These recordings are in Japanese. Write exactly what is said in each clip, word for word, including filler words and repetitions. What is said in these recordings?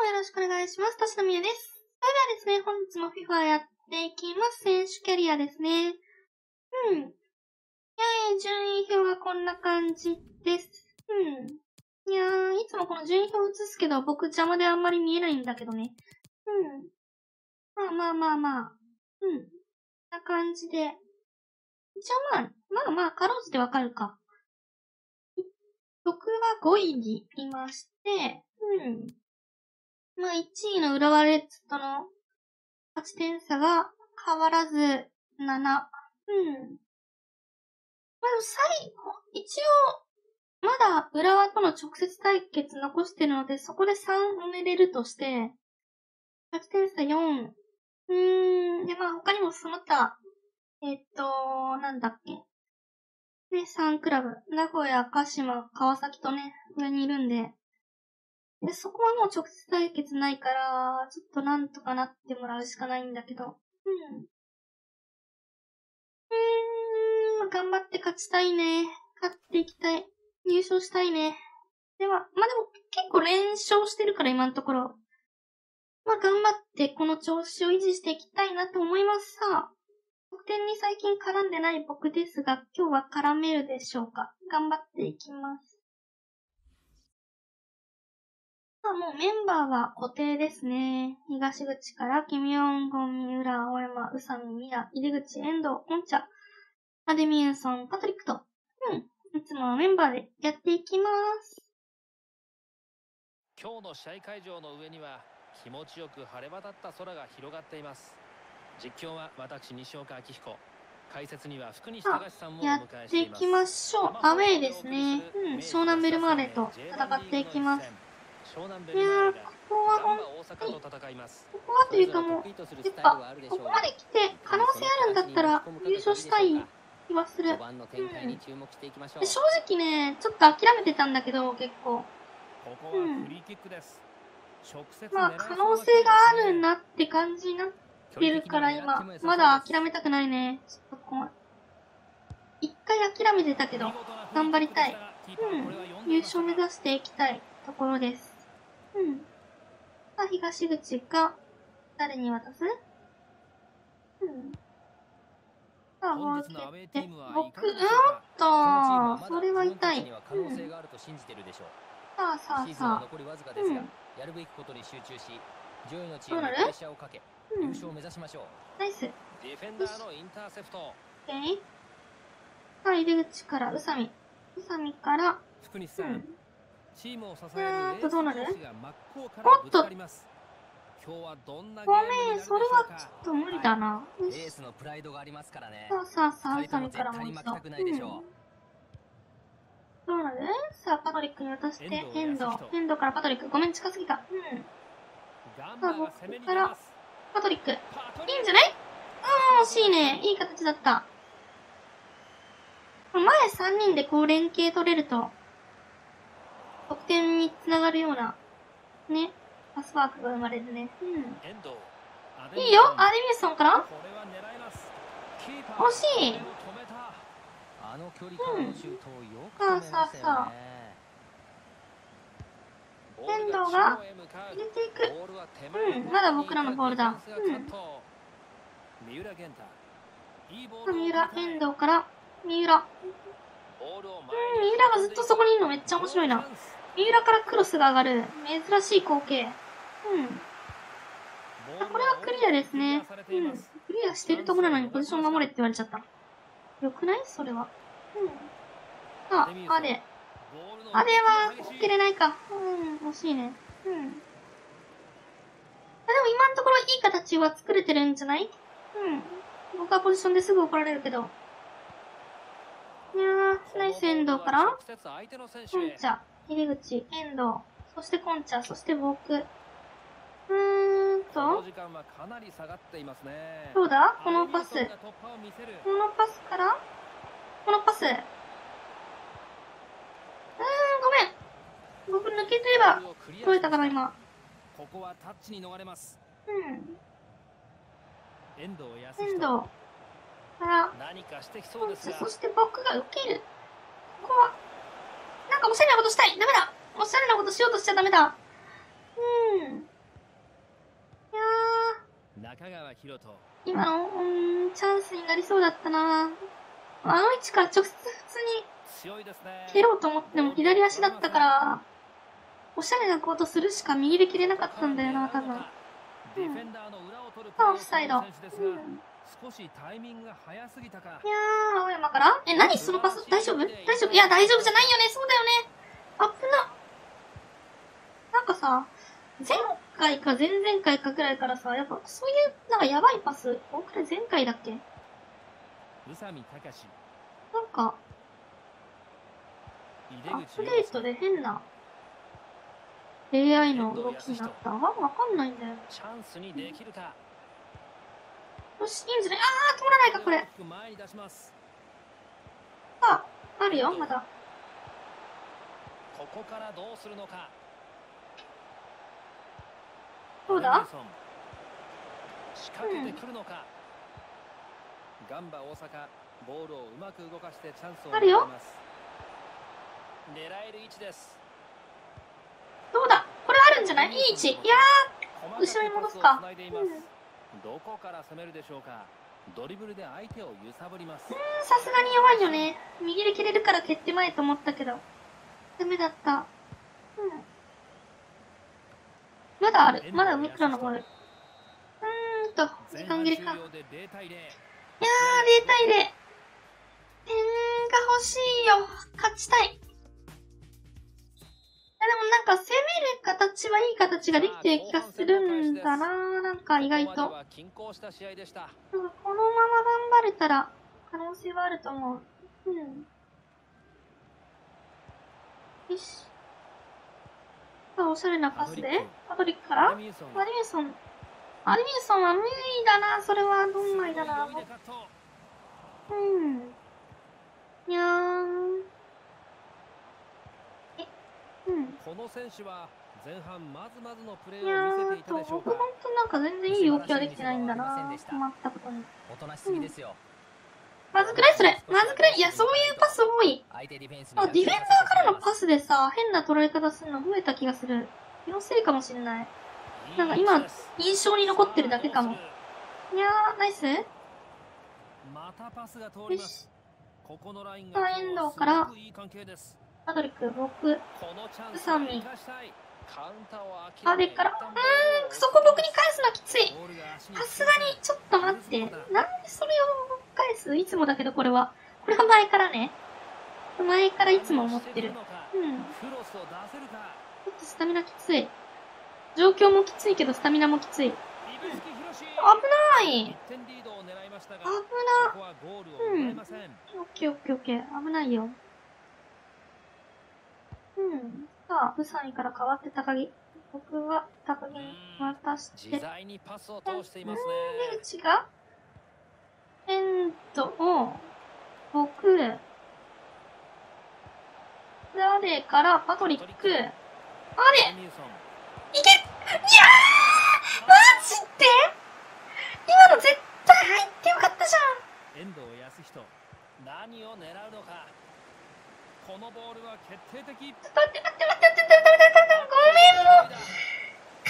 よろしくお願いします。田代美也です。それではですね、本日も FIFA やっていきます。選手キャリアですね。うん。いやー、順位表がこんな感じです。うん。いやー、いつもこの順位表映すけど、僕邪魔であんまり見えないんだけどね。うん。まあまあまあまあ。うん。こんな感じで。一応まあ、まあまあ、かろうじてわかるか。僕はごいにいまして、うん。まあ、いちいの浦和レッズとの勝ち点差が変わらずなな。うん。まあ、でも最後、一応、まだ浦和との直接対決残してるので、そこでさん埋めれるとして、勝ち点差よん。うーん。で、まあ他にもその他、えっと、なんだっけ。ね、さんクラブ。名古屋、鹿島、川崎とね、上にいるんで、で、そこはもう直接対決ないから、ちょっとなんとかなってもらうしかないんだけど。うん。うーん、頑張って勝ちたいね。勝っていきたい。優勝したいね。では、まあ、でも結構連勝してるから今のところ。まあ、頑張ってこの調子を維持していきたいなと思いますさ。得点に最近絡んでない僕ですが、今日は絡めるでしょうか。頑張っていきます。まあ、もうメンバーは固定ですね。東口から、キミヨンゴン、三浦、青山、宇佐美、ミラ、入口、遠藤、コンチャ、アデミューソン、パトリックと、うん、いつものメンバーでやっていきます。 今日の試合会場の上には気持ちよく晴れ渡った空が広がっています。実況は私西岡明彦、解説には福西隆さんもお迎えしています。 やっていきましょう。アウェーですね。うん、湘南ベルマーレと戦っていきます。いやー、ここは本当に、ここはというかもう、やっぱ、ここまで来て可能性あるんだったら優勝したい気はする。うん、で正直ね、ちょっと諦めてたんだけど、結構。うん。まあ、可能性があるなって感じになってるから今、まだ諦めたくないね。ちょっとこう、一回諦めてたけど、頑張りたい。うん。優勝目指していきたいところです。うん。さあ、東口が、誰に渡す？うん。さあ、ボール蹴って、僕、うんと、それは痛い。うん。さあさあさあ。うん。 やるべきことに集中し、上位のチームにプレッシャーをかけ、優勝を目指しましょう。 ナイス。 ディフェンダーのインターセプト。 オッケー。さあ、入り口から、宇佐美。宇佐美から、 福西さん。チームを支えるレース同士が真っ向からぶつかります。今日はどんなゲームになるでしょうか。 ごめん、それはちょっと無理だな。 エースのプライドがありますからね。 さあさあさあ、宇佐美からもう一度。うん。どうなる？さあ、パトリックに渡して、遠藤。遠藤からパトリック。ごめん、近すぎた。うん。さあ、僕から、パトリック。いいんじゃない？ああ、惜しいね。いい形だった。前さんにんでこう連携取れると、得点につながるような、ね、パスワークが生まれるね。うん。いいよ、アデミューソンから惜しい。うん。さあさあさあ。遠藤が入れていく。うん、まだ僕らのボールだ。うん。三浦、遠藤から、三浦。うん、三浦がずっとそこにいるのめっちゃ面白いな。三浦からクロスが上がる。珍しい光景。うん。これはクリアですね。うん。クリアしてるところなのにポジション守れって言われちゃった。よくないそれは。うん。さあ、アデ。アデは蹴れないか。うん、惜しいね。うん。でも今のところいい形は作れてるんじゃない？うん。僕はポジションですぐ怒られるけど。いやー、ナイス遠藤から、コンチャ、入り口、遠藤、そしてコンチャ、そして僕。うーんと、どうだこのパス。このパスから、このパス。うーん、ごめん。僕抜けてれば、取れたから今。 ここはタッチに逃れます。 うん。 遠藤康遠藤。から、 何かしてきそうですが、 そして僕が受ける。ここは、なんかおしゃれなことしたい。ダメだ。おしゃれなことしようとしちゃダメだ。うん。 ー、 中川博人。 今の、うーん、チャンスになりそうだったな。あの位置から直接普通に蹴ろうと思っても左足だったから、おしゃれなコートするしか右で切れなかったんだよな、多分。うん。あ、オフサイド。うん。 少しタイミングが早すぎたか。 いやー、青山からえ、何そのパス大丈夫大丈夫いや、大丈夫じゃないよね。そうだよね。あっぶな。なんかさ、前回か前々回かぐらいからさ、やっぱそういう、なんかやばいパス、これ前回だっけなんか、アップデートで変な エーアイ の動きになった。わかんないんだよ。 チャンスにできるか。 よし、いいんじゃない？あー、通らないか、これ。あ、あるよ、まだ。 ここからどうするのか。 どうだ？ 仕掛けてくるのか。ガンバ大阪、ボールをうまく動かしてチャンスをあるよ。 狙える位置です。 どうだ？これあるんじゃない？いい位置。いやー、後ろに戻すか。うん、 どこから攻めるでしょうか。ドリブルで相手を揺さぶります。 うーん、さすがに弱いよね。右で蹴れるから蹴ってまえと思ったけど。ダメだった。うん。まだある。まだ海倉のボール。うーんと、時間切れか。いやー、ゼロたいゼロ。点が欲しいよ。勝ちたい。いや、でもなんか攻める形はいい形ができてる気がするんだな。なんか意外と。なんかこのまま頑張れたら可能性はあると思う。うん。よし。あ、おしゃれなパスでパトリックからアデミューソン。アデミューソンは無理だな。それはどんまいだな。うん。いやー。え、うん。 この選手は前半まずまずのプレーいやを見せていたー、 でしょうか。 僕ほんとなんか全然いい動きはできてないんだな。困ったことに。 おとなしすぎですよ。 まずくないそれ。まずくないいや、そういうパス多い。あ、ディフェンダーからのパスでさ、変な取られ方するの増えた気がする。気のせいかもしれない。なんか今、印象に残ってるだけかも。いやー、ナイス。 またパスが通ります。ここのラインがさあ、遠藤から、パトリック、僕、宇佐美、アデから、うーん、そこ僕に返すのきつい。さすがに、ちょっと待って。なんでそれを返す？いつもだけど、これは。これは前からね。前からいつも思ってる。うん。ちょっとスタミナきつい。状況もきついけど、スタミナもきつい。うん、危ない危な。うん。オッケーオッケーオッケー。危ないよ。うん。さあ、ウサイから変わって高木。僕は高木に渡して。 自在にパスを通していますね。 出口がエンドを、僕、誰からパトリック、あれいけいやーマジで今の絶対入ってよかったじゃん。 遠藤康人、何を狙うのか。このボールは決定的。 ちょっと待って待って待って待って待って待ってごめんもう。か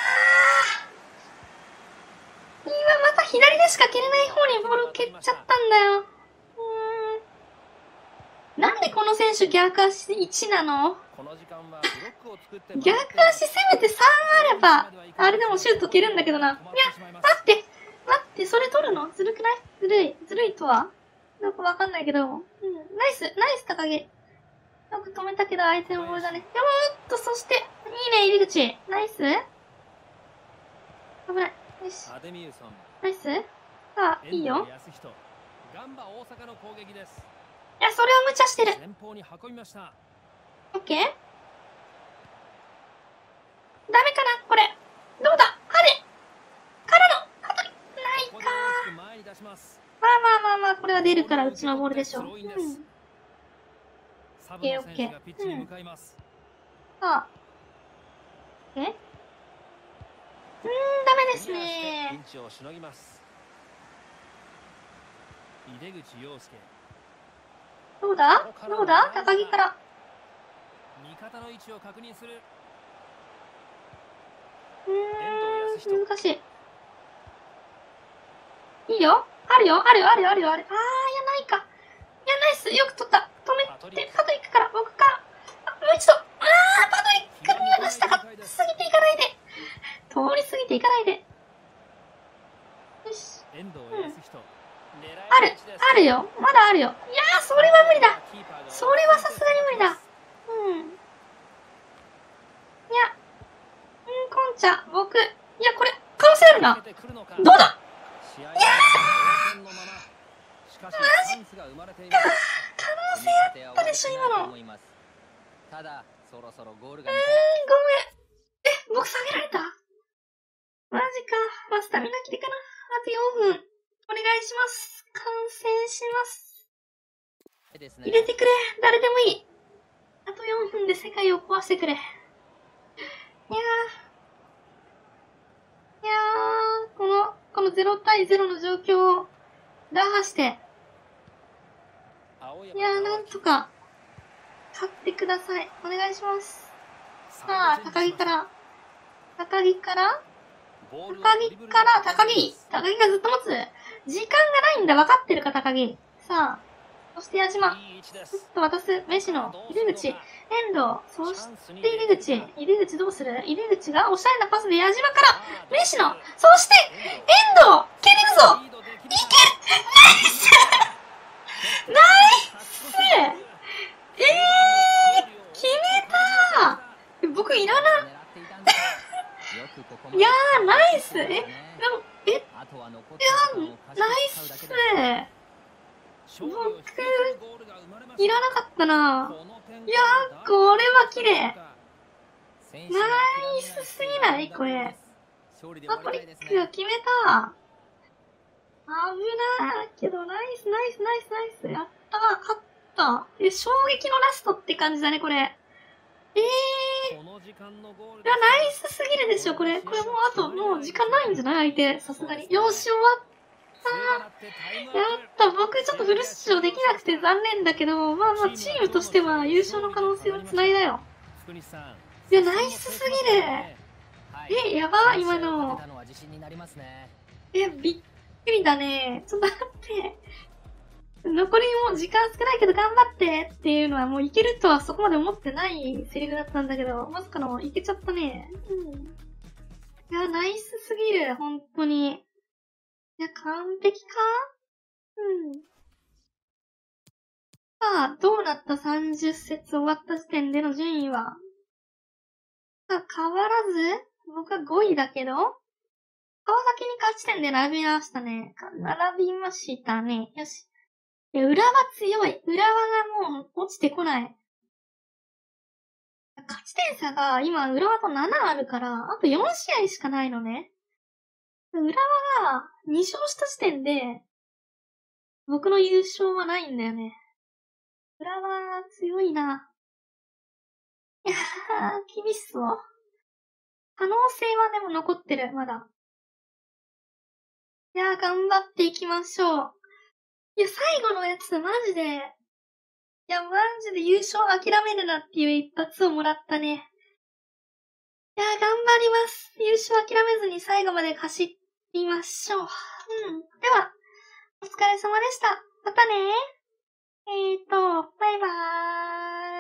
ー。今また左でしか蹴れない方にボール蹴っちゃったんだよ。うーん。なんでこの選手逆足いちなの？逆足せめてさんあれば、あれでもシュート蹴るんだけどな。いや、待って、待って、それ取るの？ずるくない？ずるい。ずるいとはなんかわかんないけど。うん。ナイス、ナイス高木。よく止めたけど相手のボールだね。よーっと、そして、いいね、入り口。ナイス？危ない。よし。ナイス？さあ、いいよ。いや、それを無茶してる。オッケー？ダメかなこれ。どうだハデからのパトリックないかー。まあまあまあまあ、これは出るからうちのボールでしょう。うん。オッケーオッケー。うん。さあ。え？うーん、ダメですねー。どうだどうだ高木から。 味方の位置を確認する。 うーん、 難しい。いいよ。あるよ、あるよ、あるよ、あるよ、あるよ。あー、いや、ないか。いや、ナイス。よく取った。止めて、パトリックから、僕から。あ、もう一度。あー、パトリックから見渡したか。過ぎていかないで。通り過ぎていかないで。よし。うん。ある、あるよ。まだあるよ。いやー、それは無理だ。それはさすがに無理だ。うん。いや、うん、コンチャ、僕。いや、これ、可能性あるな。どうだ。いやー、マジか。可能性あったでしょ、今の。うーん、ごめん。え、僕下げられた？マジか。まあ、スタミナ切れかな。あとよんぷん。お願いします。観戦します。入れてくれ。誰でもいい。あとよんぷんで世界を壊してくれ。いやー。いやー、この、このゼロ対ゼロの状況を打破して。いやー、なんとか、勝ってください。お願いします。さあ、高木から。高木から高木から、高木高木がずっと持つ。時間がないんだ、分かってるか、高木。さあ、そして矢島。ずっと渡す、飯野、入り口、遠藤、そして入り口。入り口どうする？入り口がおしゃれなパスで矢島から、飯野、そして遠藤、蹴れるぞいけナイスナイスえー、決めたー僕いらないやー、ナイスえ、でも、え、いやー、ナイス僕、いらなかったないやー、これは綺麗ナイスすぎないこれ。パトリックが決めた危ないけど、ナイス、ナイス、ナイス、ナイス。やったー、勝った。え、衝撃のラストって感じだね、これ。えー。いや、ナイスすぎるでしょ、これ。これもうあと、もう時間ないんじゃない相手、さすがに。よし、終わったやった、僕ちょっとフル出場できなくて残念だけど、まあまあ、チームとしては優勝の可能性を繋いだよ。いや、ナイスすぎる。え、やば、今の。え、びっくりだね。ちょっと待って。残りもう時間少ないけど頑張ってっていうのはもういけるとはそこまで思ってないセリフだったんだけど、まさかのいけちゃったね。うん。いや、ナイスすぎる、本当に。いや、完璧か？うん。さあ、どうなったさんじゅっ節終わった時点での順位は。さあ、変わらず、僕はごいだけど、川崎に勝ち点で並びましたね。並びましたね。よし。いや、浦和強い。浦和がもう落ちてこない。勝ち点差が今浦和とななあるから、あとよん試合しかないのね。浦和がに勝した時点で、僕の優勝はないんだよね。浦和強いな。いやー、厳しそう。可能性はでも残ってる、まだ。いやー、頑張っていきましょう。いや、最後のやつ、マジで、いや、マジで優勝諦めるなっていう一発をもらったね。いや、頑張ります。優勝諦めずに最後まで走りましょう。うん。では、お疲れ様でした。またね。えーと、バイバーイ。